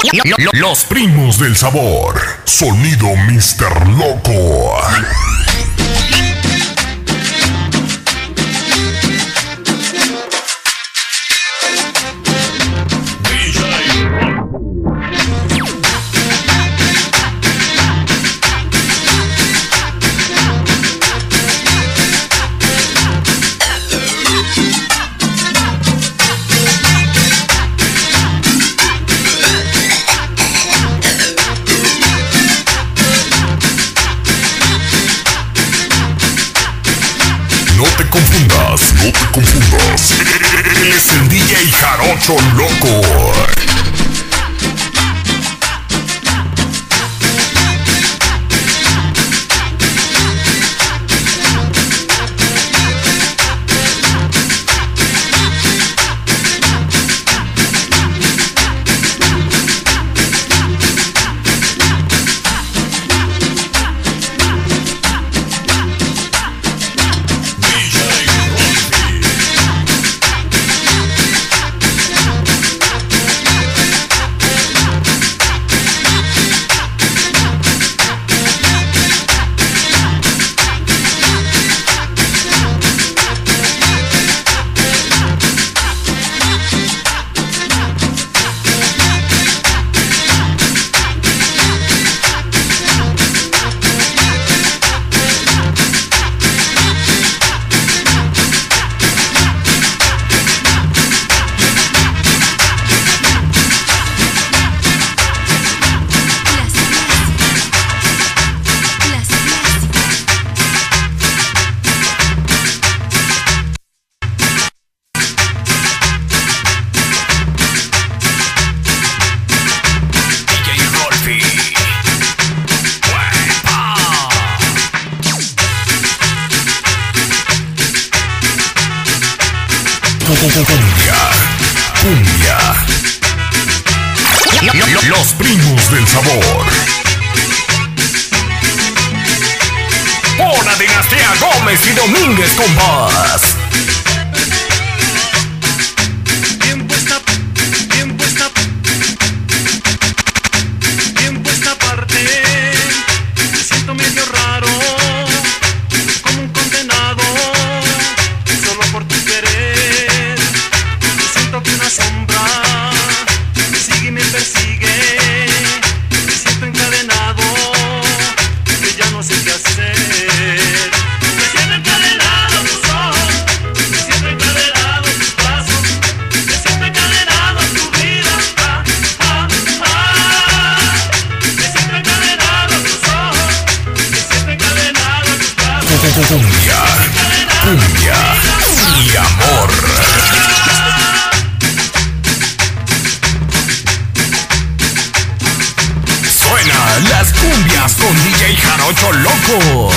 Los primos del sabor. Sonido Mr. Loco. No te confundas. Él es el DJ Jarocho Loco. Cumbia. Los primos del sabor. Una dinastía Gómez y Domínguez con voz. Bien puesta parte. Me siento medio raro, como un condenado, solo por tu querer. Siento que una sombra me sigue y me persigue. Me siento encadenado, que ya no sé qué hacer. Me siento encadenado a tus ojos, me siento encadenado a tus pasos, me siento encadenado a tu vida. Me siento encadenado a tus ojos, me siento encadenado a tus pasos. Cumbia y amor. Las cumbias con DJ Jarocho Loco.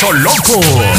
Jarocho Loco.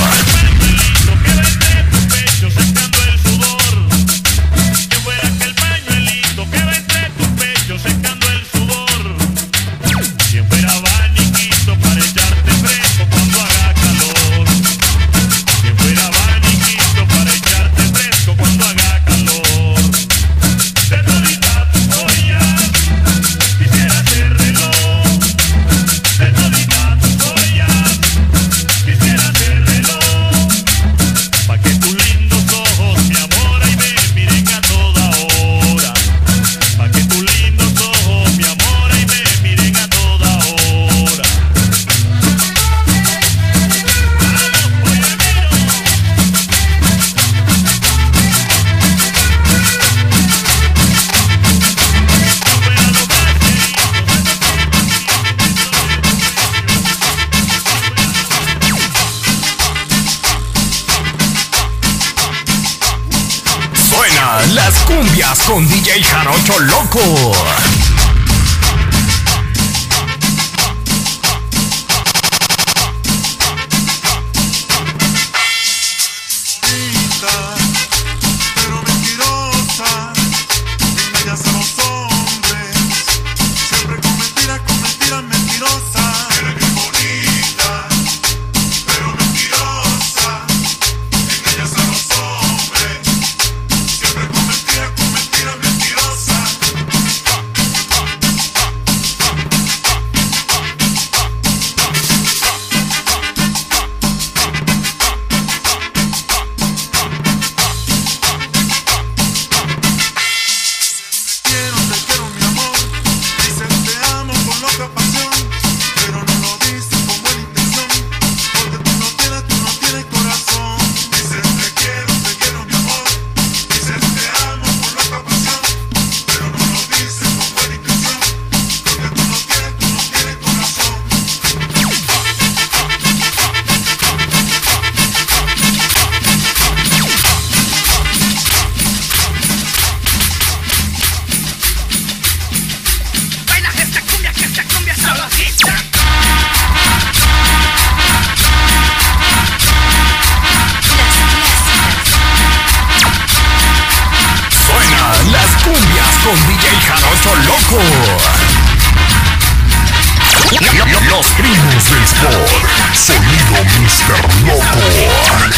Las cumbias con DJ Jarocho Loco. Pero mentirosa, engañas a los hombres, siempre con mentiras mentirosas. Eres bien bonita, pero mentirosa, engañas a los hombres, siempre con mentiras mentirosas. Te quiero mi amor, dices te amo con loca pasión, pero no lo dices con buena intención, porque tú no tienes corazón. Dices te quiero mi amor, dices te amo con loca pasión, pero no lo dices con buena intención, porque tú no tienes corazón. Baila esta cumbia, que esta cumbia sabrosita. Suena las cumbias con DJ Jarocho Loco. Los primos del sport. Sonido Mr. Loco.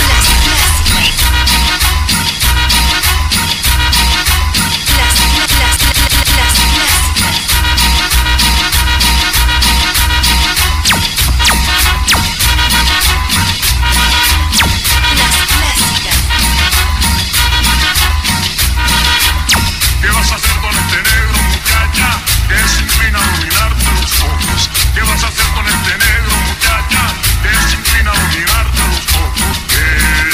¿Qué vas a hacer con este negro, muchacha? Que se inclina a dominarte los ojos. ¿Qué vas a hacer con este negro, muchacha? Que se inclina a dominarte los ojos.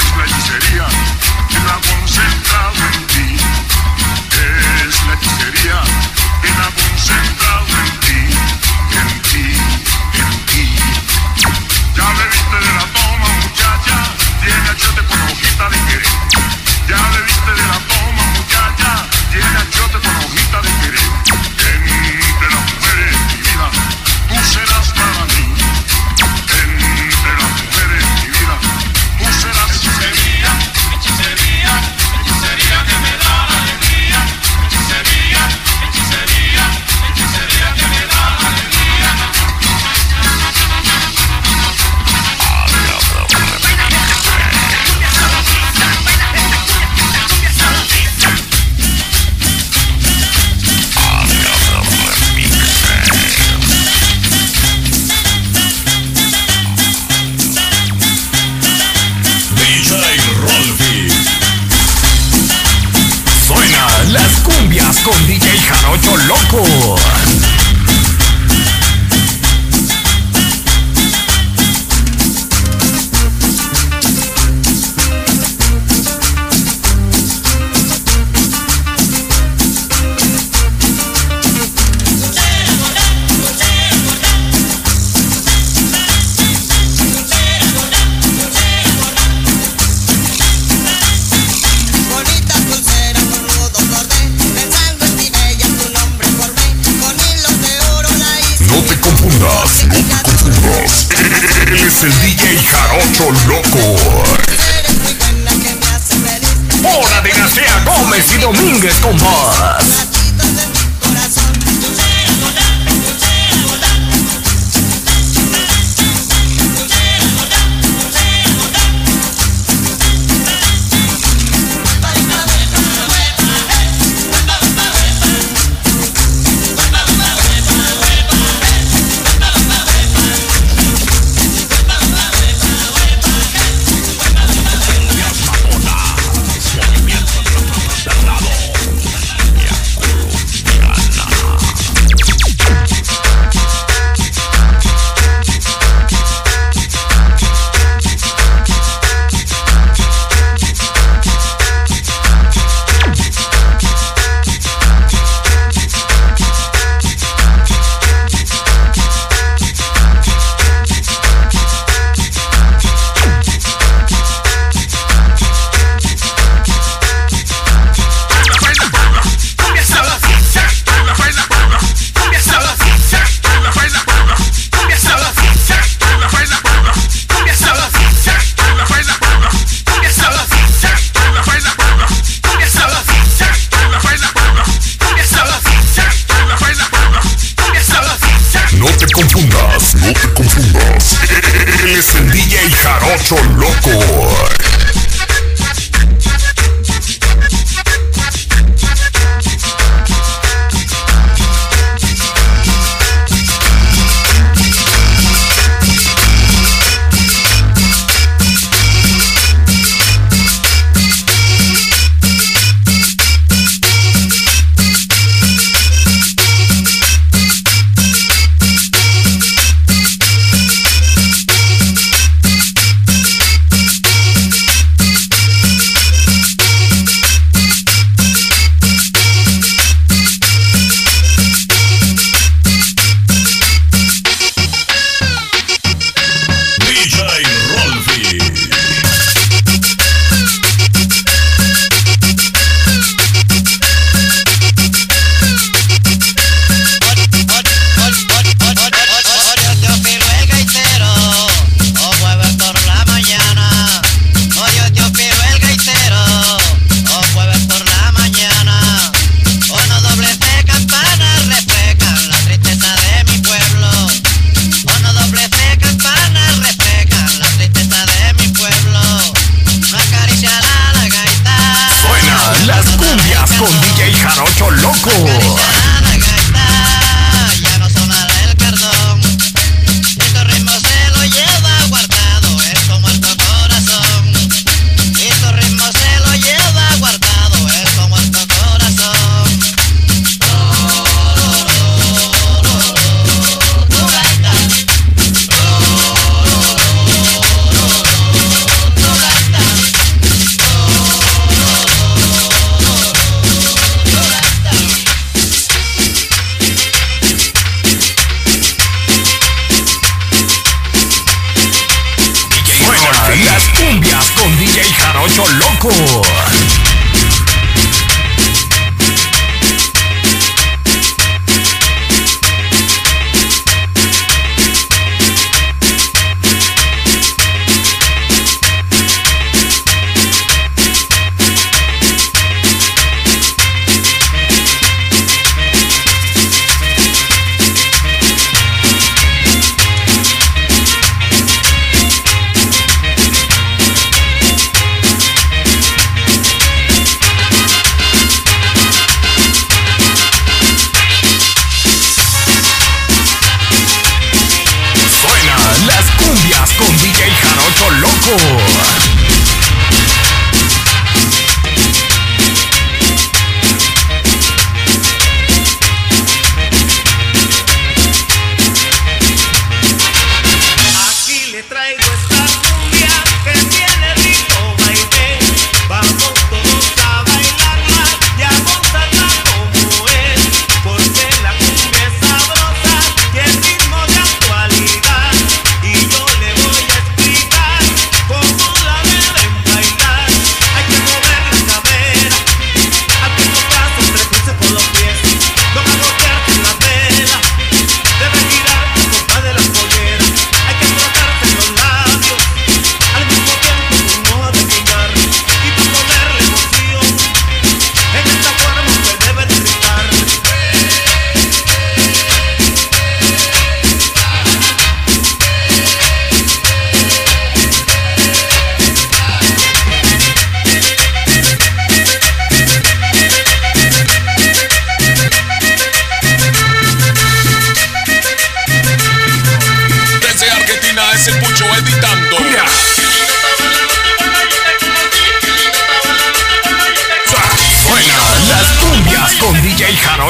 es el DJ Jarocho Loco. Hora de García Gómez y Domínguez con más. No te confundas. Él es el DJ Jarocho Loco. Con DJ Jarocho Loco. Ya no suena el cardón. Este ritmo se lo lleva guardado en su muerto corazón. Este ritmo se lo lleva guardado en su muerto corazón. Las cumbias con DJ Jarocho Loco.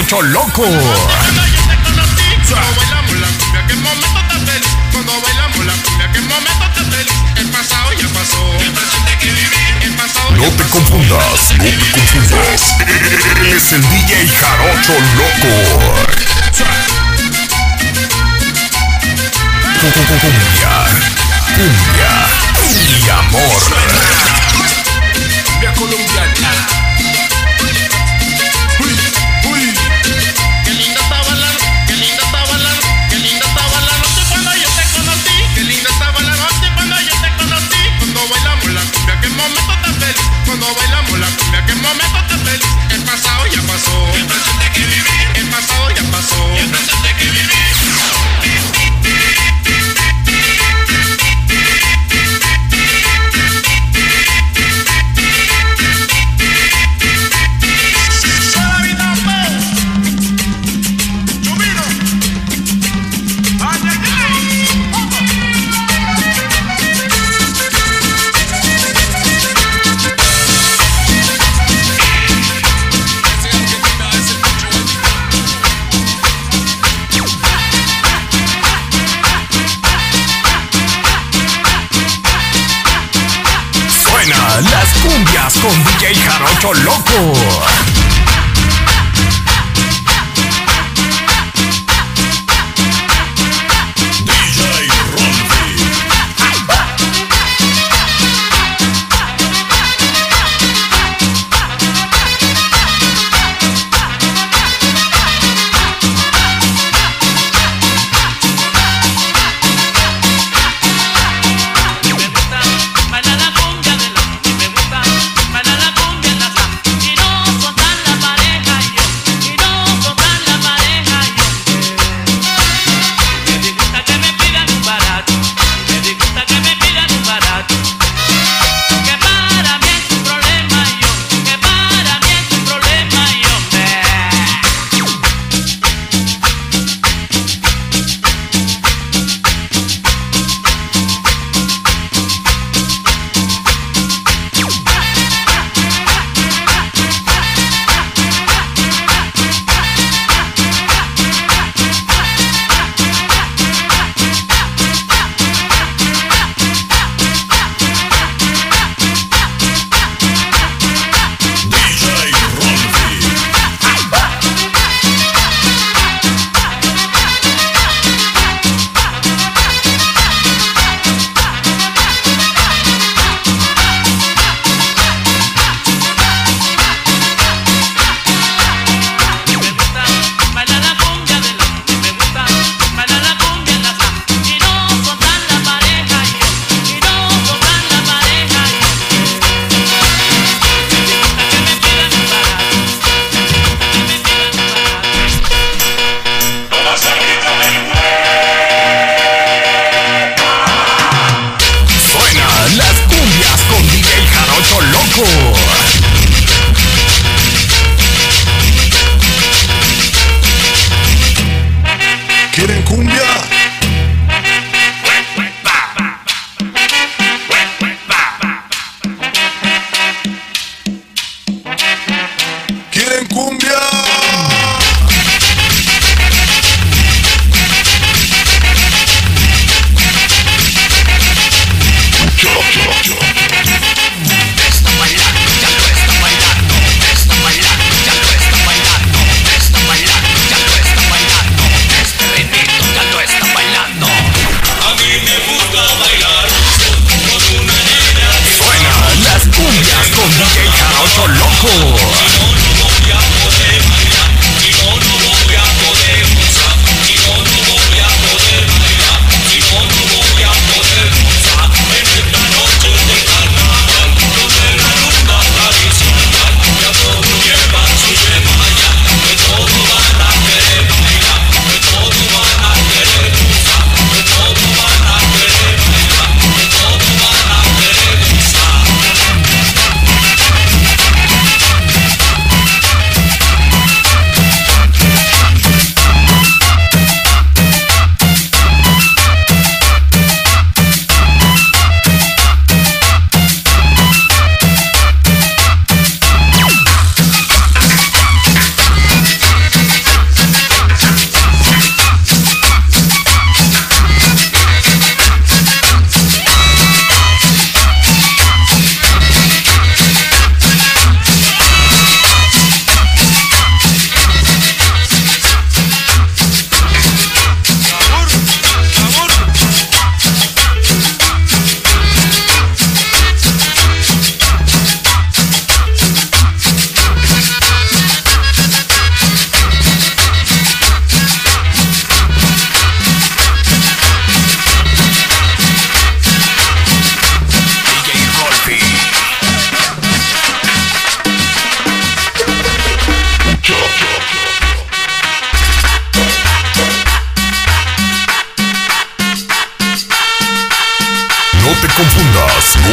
Jarocho Loco. Cuando yo te conocí, cuando bailamos la cumbia, qué momento tan feliz. Cuando bailamos la cumbia, qué momento tan feliz. El pasado ya pasó, el presente que vivir. El pasado No ya te pasó. confundas, no te confundas. Él es el DJ Jarocho Loco. Cumbia, cumbia y amor. Cumbia colombiana. Uy, uy. Qué linda estaba la noche, qué linda estaba la noche, qué linda estaba la noche cuando yo te conocí. Qué linda estaba la noche cuando yo te conocí. Cuando bailamos la cumbia, qué momento tan feliz. Cuando bailamos la cumbia, qué momento tan feliz. El pasado ya pasó, el presente que vivir. El pasado ya pasó, el presente que vivir. Las cumbias con DJ Jarocho Loco. Baila la cumbia de la, me gusta, baila la cumbia en la, y no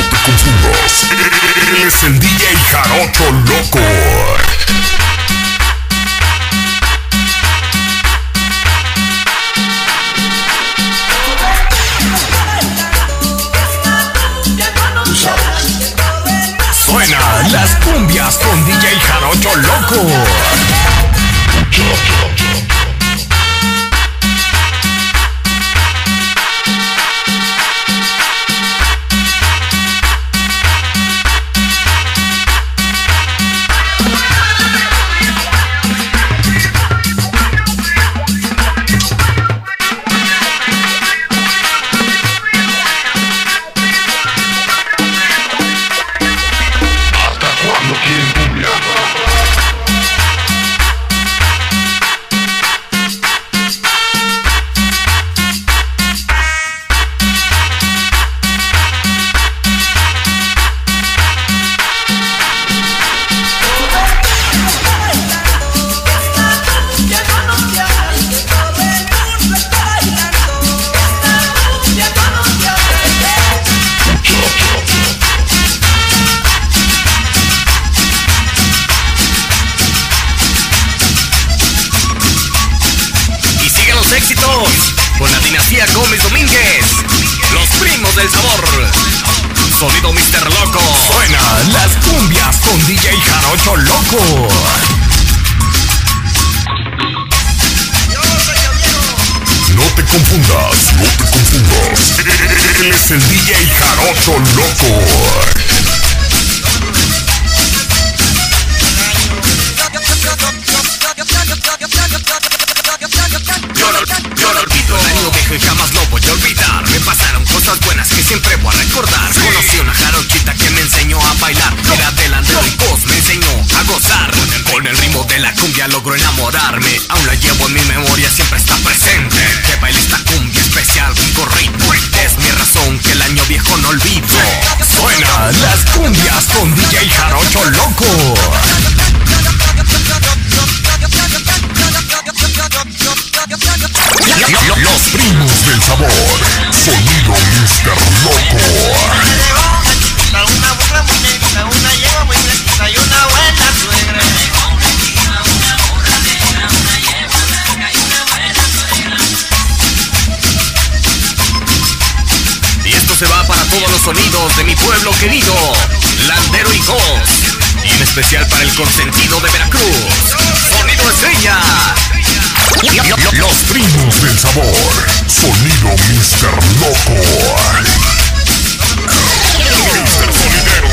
te confundas. Él es el DJ Jarocho Loco. Suena las cumbias con DJ Jarocho Loco. Éxitos con la dinastía Gómez Domínguez, los primos del sabor, sonido Mr. Loco. Suena las cumbias con DJ Jarocho Loco. No te confundas, no te confundas. Él es el DJ Jarocho Loco. Yo no olvido el año viejo y jamás lo voy a olvidar. Me pasaron cosas buenas que siempre voy a recordar. Conocí una jarochita que me enseñó a bailar. Era delantero y Cos me enseñó a gozar. Con el ritmo de la cumbia logró enamorarme. Aún la llevo en mi memoria, siempre está presente. Que baile esta cumbia especial, rico ritmo. Es mi razón que el año viejo no olvido. Suena las cumbias con DJ Jarocho Loco. Los primos del sabor, sonido Mr. Loco. Una burra muy negra, una yegua muy fresquita y una buena suegra. Y esto se va para todos los sonidos de mi pueblo querido, Landero y Cos. Y en especial para el consentido de Veracruz, sonido Estrella. Los primos del sabor, sonido Mr. Loco. Mr. Sonidero.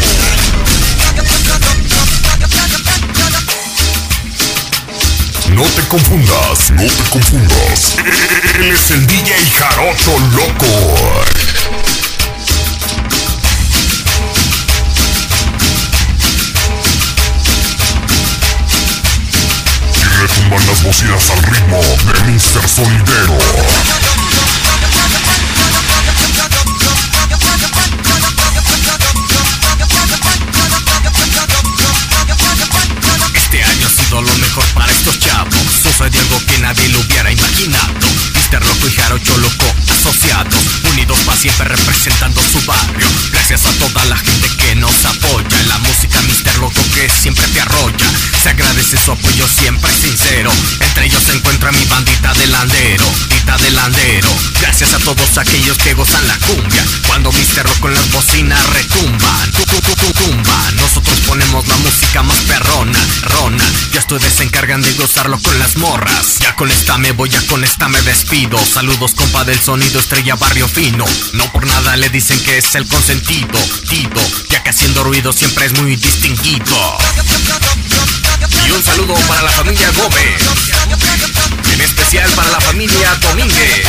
No te confundas, no te confundas. Él es el DJ Jarocho Loco. Retumban las bocinas al ritmo de Mr. Sonidero. Este año ha sido lo mejor para estos chavos. Sucedió algo que nadie lo hubiera imaginado. Mr. Loco y Jarocho Loco asociados, unidos para siempre representando su barrio. Gracias a toda la gente que nos apoya. En la música Mr. Loco que siempre te arrolla. Se agradece su apoyo siempre sincero. Entre ellos se encuentra mi bandita de Landero, Gracias a todos aquellos que gozan la cumbia. Cuando Mr. Loco en las bocinas retumban, tumban. Nosotros ponemos la música más perrona, Ya ustedes se encargan de gozarlo con las morras. Ya con esta me voy, ya con esta me despido. Saludos compa del sonido Estrella Barrio Fino. No por nada le dicen que es el consentido, Tito, ya que haciendo ruido siempre es muy distinguido. Y un saludo para la familia Gómez, en especial para la familia Domínguez.